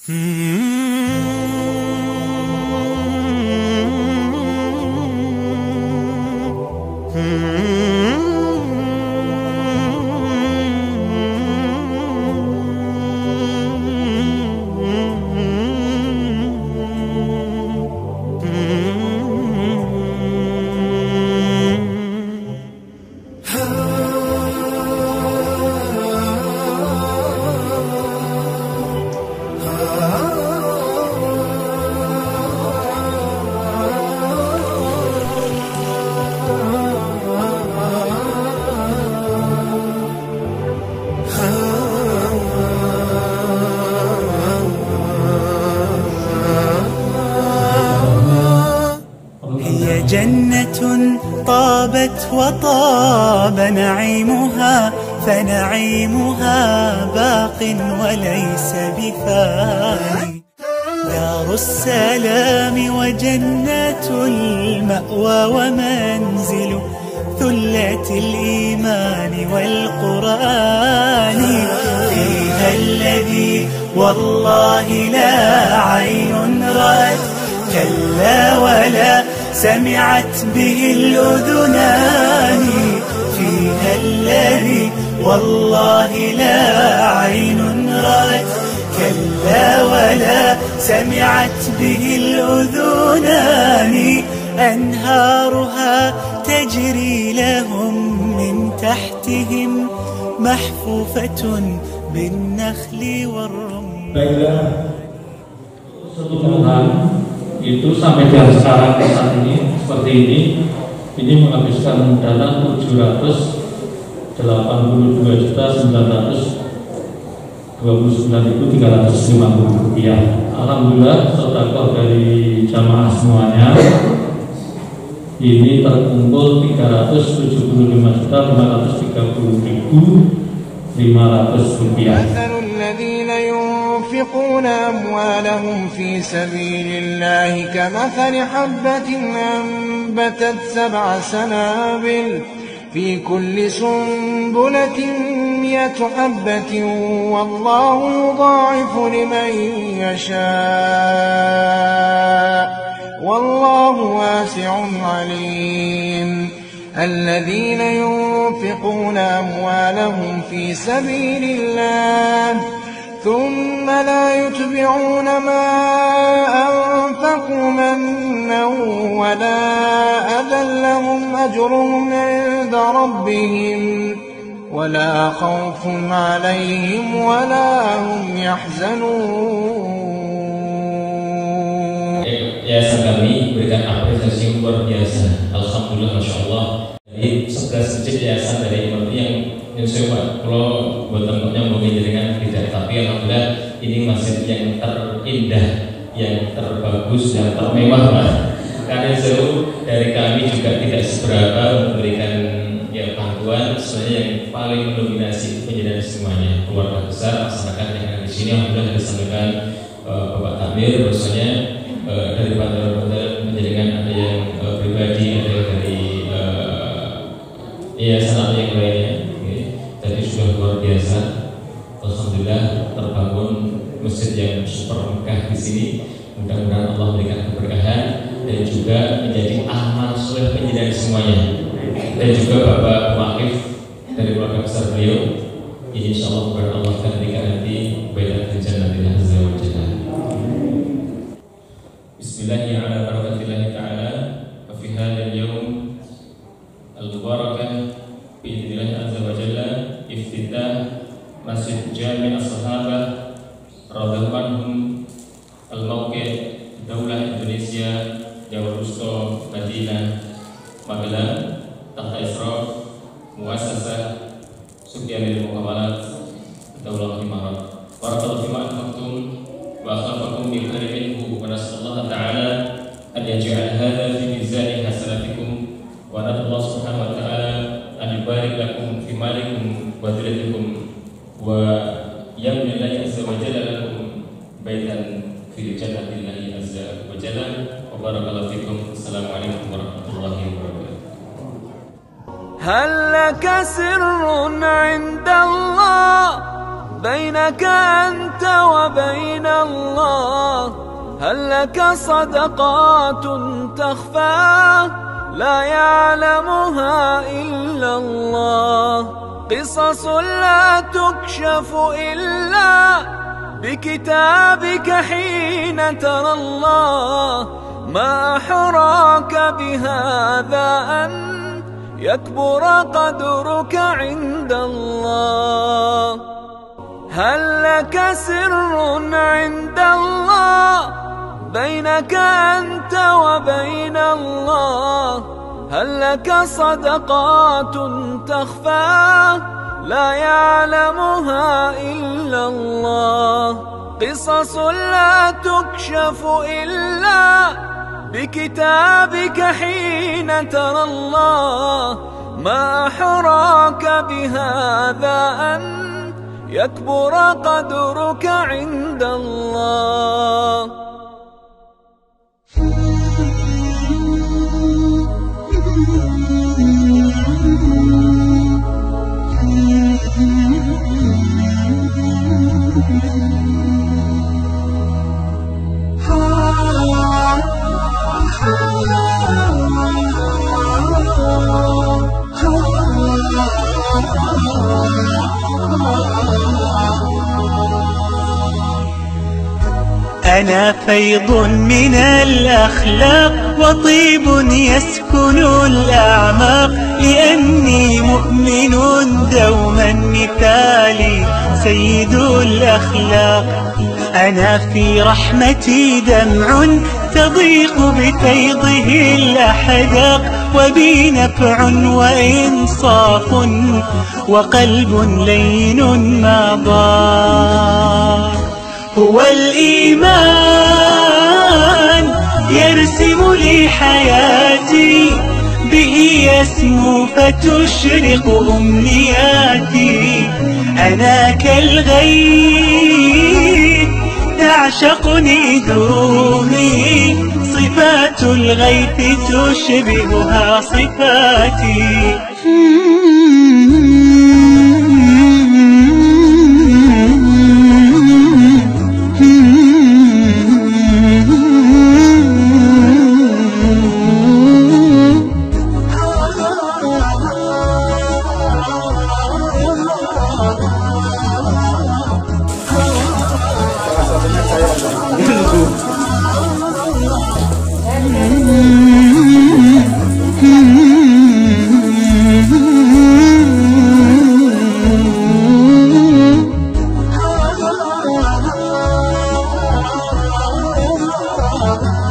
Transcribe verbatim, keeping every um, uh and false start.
جنة طابت وطاب نعيمها فنعيمها باق وليس بفاني دار السلام وجنة المأوى ومنزل ثلة الإيمان والقرآن فيها الذي والله لا عين رأت كلا ولا سمعت به الأذنان فيها الذي والله لا عين رأت كلا ولا سمعت به الأذنان أنهارها تجري لهم من تحتهم محفوفة بالنخل والرمان. Itu sampai dengan sekarang saat ini seperti ini ini menghabiskan dana tujuh ratus delapan puluh dua juta sembilan ratus dua puluh sembilan ribu tiga ratus lima puluh rupiah. Alhamdulillah sedekah dari jamaah semuanya ini terkumpul tiga ratus tujuh puluh lima juta lima ratus tiga puluh ribu lima ratus rupiah. ينفقون أموالهم في سبيل الله كمثل حبة أنبتت سبع سنابل في كل سنبلة مئة حبة والله يضاعف لمن يشاء والله واسع عليم. الذين ينفقون أموالهم في سبيل الله ثم لا يتبعون ما أنفقوا منا ولا أذى لهم أجرهم عند ربهم ولا خوف عليهم ولا هم يحزنون. Yayasan kami berikan apresiasi yang luar biasa. Alhamdulillah, Masya Allah. Dari sebelas masjid yayasan dari Imam yang nyusul Pak, kalau buat tempatnya mau menjalinkan tidak, tapi alhamdulillah ini masjid yang terindah, yang terbagus, yang termewah Pak. Karena seluruh dari kami juga tidak seberapa memberikan ya bantuan, sebenarnya yang paling mendominasi penjelasan semuanya keluarga besar masyarakat yang ada di sini. Alhamdulillah disampaikan uh, Bapak Tamir, bahwasanya uh, dari bantuan-bantuan penjalingan ada yang uh, pribadi, ada yang dari yayasan yang lainnya. Jadi sudah luar biasa. Alhamdulillah terbangun masjid yang super megah di sini. Mudah-mudahan Allah berikan keberkahan dan juga menjadi amal soleh penjelasan semuanya. Dan juga Bapak Wakif dari keluarga besar beliau, ini insya Allah kepada Allah akan berikan nanti baitul jannatil azza wa jalla. Bismillahirrahmanirrahim. Ta'ala wa fi hadzal yawm al-mubarakah bi'idznillah azza wa jalla iftitah Masjid Jami' As-Sahabah radhiyallahu anhum al-mauqi' Daulah Indonesia Jawa Wusta Madinah Magelang tahta Ishraf Muassasah Sufyanil Muqawalat Daulah Imarat. Barakallahu fima anfaqtum wa akhlafakum bil ilmihi wa nasallallahu ta'ala an yaj'al hadha fi mizani hasanatikum wa nadallahu subhanahu wa ta'ala an yubarik lakum fi malikum wa dhurriyyatikum wa yamlillahi azza wa jalla lakum baitan fi jannatillahi azza wa jalla. Wa barakallahu fikum. Assalamualaikum warahmatullahi wabarakatuh. هل لك سر عند الله بينك أنت وبين الله هل لك صدقات تخفى لا يعلمها إلا الله؟ قصص لا تكشف إلا بكتابك حين ترى الله. ما أحراك بهذا أن يكبر قدرك عند الله. هل لك سر عند الله بينك أنت وبين الله؟ هل لك صدقات تخفى لا يعلمها إلا الله؟ قصص لا تكشف إلا بكتابك حين ترى الله. ما أحراك بهذا أن يكبر قدرك عند الله. أنا فيض من الأخلاق وطيب يسكن الأعماق، لأني مؤمن دوما مثالي سيد الأخلاق. أنا في رحمتي دمع تضيق بفيضه الأحداق، وبي نفع وإنصاف وقلب لين ما ضاق. هو الإيمان يرسم لي حياتي، به يسمو فتشرق أمنياتي. أنا كالغيث تعشقني دروبي، صفات الغيث تشبهها صفاتي. Oh